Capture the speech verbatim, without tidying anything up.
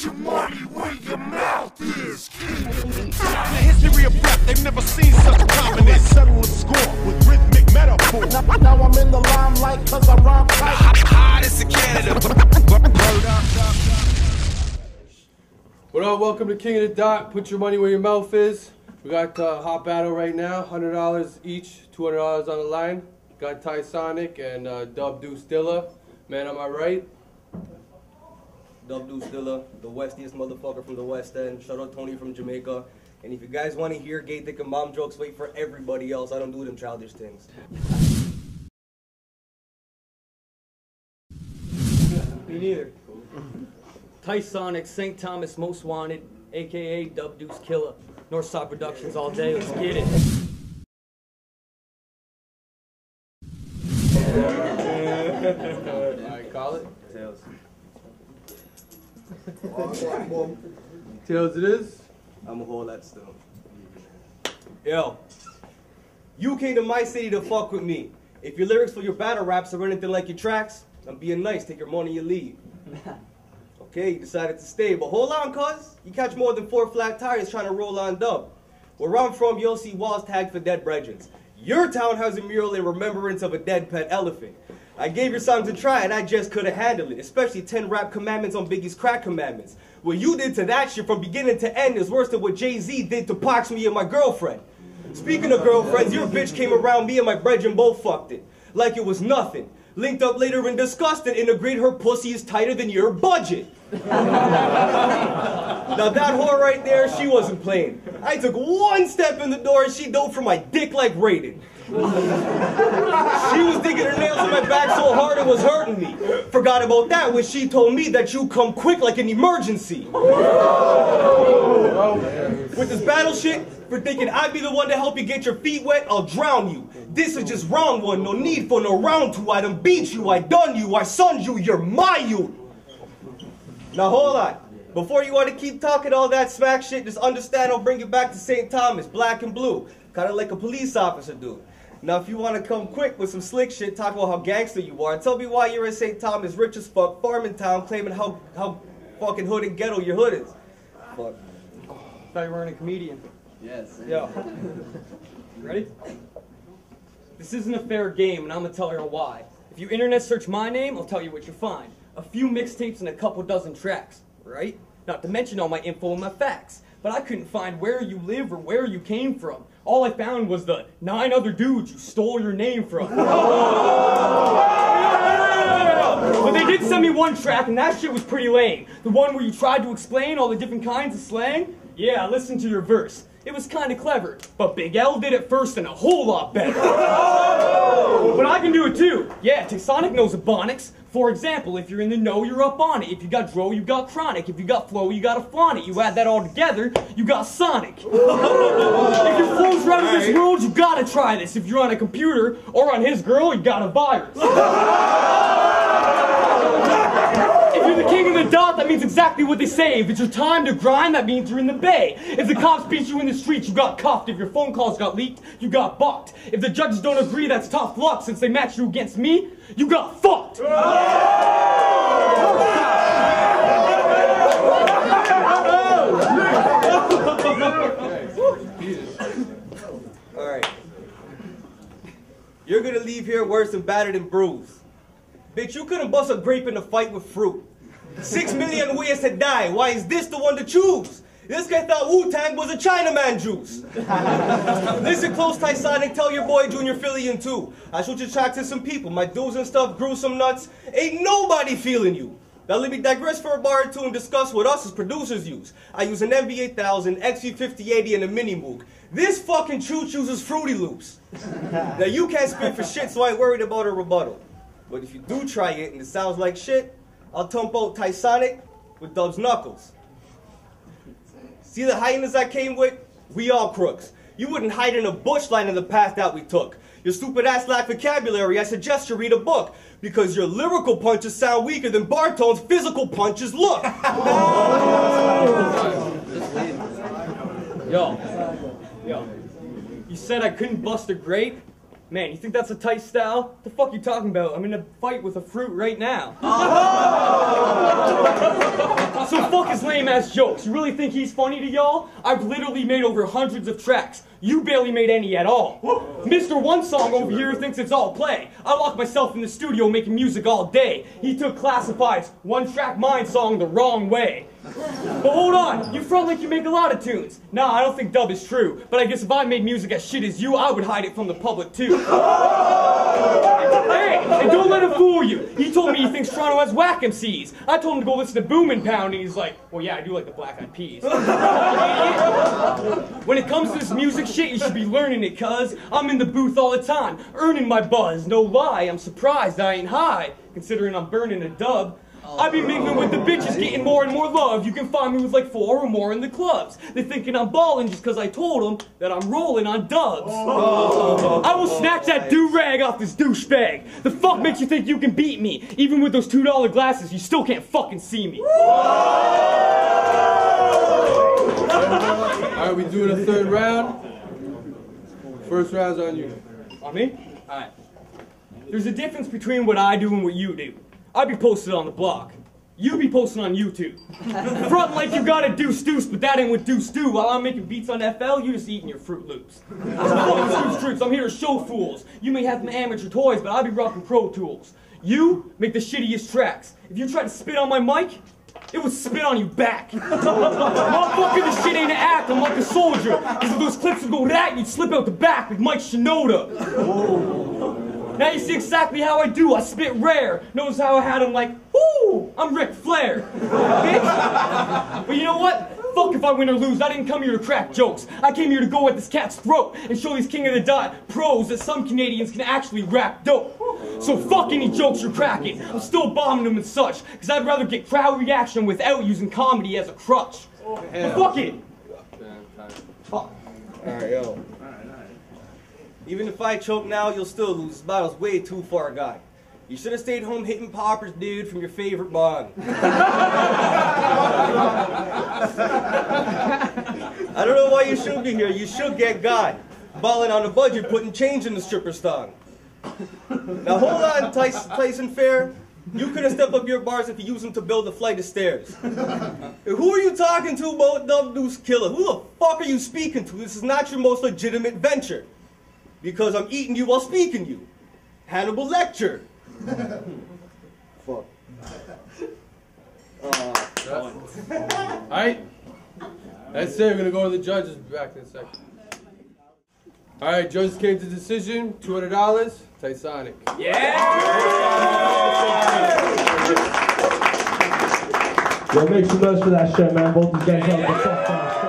your money where your mouth is, kid. In the history of rap, they've never seen such prominence. Settle a score with rhythmic metaphor. Now, now I'm in the limelight cause I rhyme tight. Hottest in Canada. What up, welcome to King of the Dot. Put your money where your mouth is. We got a uh, hot battle right now, one hundred dollars each, two hundred dollars on the line. Got Ty Sonic and uh, Dub Deuce Dilla. Man, am I right? Dub Deuce Dilla, the westiest motherfucker from the West End. Shout out Tony from Jamaica. And if you guys want to hear gay dick and mom jokes, wait for everybody else. I don't do them childish things. Me neither. Ty Sonic, Saint Thomas Most Wanted, aka Dub Deuce Killer. Northside Productions all day, let's get it. Alright, call it. Tails. Tails it is. I'm a whole lot still. Yo, you came to my city to fuck with me. If your lyrics for your battle raps are anything like your tracks, I'm being nice, take your money and leave. Okay, you decided to stay, but hold on, cuz. You catch more than four flat tires trying to roll on Dub. Where I'm from, you'll see walls tagged for dead brethrens. Your town has a mural in remembrance of a dead pet elephant. I gave your song to try and I just couldn't handle it, especially ten rap commandments on Biggie's crack commandments. What you did to that shit from beginning to end is worse than what Jay-Z did to Pox, me and my girlfriend. Speaking of girlfriends, your bitch came around me and my brethren both fucked it. Like it was nothing. Linked up later and discussed it and agreed her pussy is tighter than your budget. Now that whore right there, she wasn't playing. I took one step in the door and she dove for my dick like Raiden. She was digging her nails in my back so hard it was hurting me. Forgot about that when she told me that you come quick like an emergency. With this battle shit, for thinking I'd be the one to help you get your feet wet, I'll drown you. This is just round one, no need for no round two. I done beat you, I done you, I sunned you, you're my you. Now hold on. Before you want to keep talking all that smack shit, just understand I'll bring you back to Saint Thomas, black and blue. Kind of like a police officer do. Now if you want to come quick with some slick shit, talk about how gangster you are, tell me why you're in Saint Thomas, rich as fuck, farming town, claiming how, how fucking hood and ghetto your hood is. Fuck. Thought you weren't a comedian. Yes. Yo. You ready? This isn't a fair game, and I'm gonna tell you why. If you internet search my name, I'll tell you what you find. A few mixtapes and a couple dozen tracks, right? Not to mention all my info and my facts. But I couldn't find where you live or where you came from. All I found was the nine other dudes you stole your name from. But they did send me one track, and that shit was pretty lame. The one where you tried to explain all the different kinds of slang? Yeah, listen to your verse. It was kind of clever, but Big L did it first and a whole lot better. But I can do it too. Yeah, T-Sonic knows Ebonics. For example, if you're in the know, you're up on it. If you got dro, you got chronic. If you got flow, you got to flaunt it. You add that all together, you got Sonic. If your flow's right in this world, you gotta try this. If you're on a computer or on his girl, you got a virus. If you're the king of the dot, that means exactly what they say. If it's your time to grind, that means you're in the bay. If the cops beat you in the streets, you got cuffed. If your phone calls got leaked, you got bucked. If the judges don't agree, that's tough luck. Since they match you against me, you got fucked. Alright. You're gonna leave here worse and battered and bruised. Bitch, you couldn't bust a grape in a fight with fruit. Six million ways to die. Why is this the one to choose? This guy thought Wu-Tang was a Chinaman juice. Listen close, Ty Sonic, tell your boy Junior Phillian too. I shoot your track to some people. My dudes and stuff grew some nuts. Ain't nobody feeling you. Now let me digress for a bar or two and discuss what us as producers use. I use an M V eight thousand, X V fifty eighty, and a Mini Moog. This fucking chooch uses Fruity Loops. Now you can't spit for shit, so I ain't worried about a rebuttal. But if you do try it and it sounds like shit, I'll tump out Ty Sonic with Dub's knuckles. See the hyenas I came with? We all crooks. You wouldn't hide in a bush lining the path that we took. Your stupid ass lack vocabulary, I suggest you read a book. Because your lyrical punches sound weaker than Bartone's physical punches look. Yo. Yo. You said I couldn't bust a grape? Man, you think that's a tight style? What the fuck you talking about? I'm in a fight with a fruit right now. So fuck his lame ass jokes. You really think he's funny to y'all? I've literally made over hundreds of tracks. You barely made any at all. Mister One Song over here thinks it's all play. I lock myself in the studio making music all day. He took Classified's One Track Mind song the wrong way. But hold on, you front like you make a lot of tunes. Nah, I don't think dub is true. But I guess if I made music as shit as you, I would hide it from the public too. Hey, and don't let him fool you. He told me he thinks Toronto has whack M Cs. I told him to go listen to Boom and Pound, and he's like, well, yeah, I do like the Black Eyed Peas. When it comes to this music shit, you should be learning it, cuz I'm in the booth all the time, earning my buzz. No lie, I'm surprised I ain't high, considering I'm burning a dub. I be mingling with the bitches, getting more and more love. You can find me with like four or more in the clubs. They thinking I'm ballin' just cause I told them that I'm rolling on dubs. Oh. I will snatch that do-rag off this douchebag. The fuck makes you think you can beat me? Even with those two dollar glasses, you still can't fucking see me. Alright, we doing a third round. First round's on you. On me? Alright. There's a difference between what I do and what you do. I be posted on the block. You be posting on YouTube. Front like you got a deuce deuce, but that ain't what deuce do. While I'm making beats on F L, you just eating your Fruit Loops. Fuck troops, I'm here to show fools. You may have some amateur toys, but I be rocking Pro Tools. You make the shittiest tracks. If you try to spit on my mic, it would spit on you back. Motherfucker, this shit ain't an act. I'm like a soldier. Because if those clips would go that, you'd slip out the back like Mike Shinoda. Now you see exactly how I do. I spit rare. Notice how I had him like, whoo, I'm Ric Flair. Bitch. But you know what? Fuck if I win or lose. I didn't come here to crack jokes. I came here to go at this cat's throat and show these King of the Dot pros that some Canadians can actually rap dope. So fuck any jokes you're cracking. I'm still bombing them and such. Because I'd rather get crowd reaction without using comedy as a crutch. But fuck it. Fuck. Alright, yo. Even if I choke now, you'll still lose. This battle's way too far, guy. You should have stayed home hitting poppers, dude, from your favorite bong. I don't know why you should be here. You should get got. Balling on a budget, putting change in the stripper's tongue. Now hold on, Tyson, Tyson Fair. You could have stepped up your bars if you used them to build a flight of stairs. Who are you talking to about Dub Deuce Killer? Who the fuck are you speaking to? This is not your most legitimate venture. Because I'm eating you while speaking you. Hannibal Lecter. Fuck. Uh, Alright. That's it. We're going to go to the judges back in a second. Alright, judges came to decision. two hundred dollars. Tysonic. Yeah! Yo, make some noise for that shit, man. Both these guys have the fuck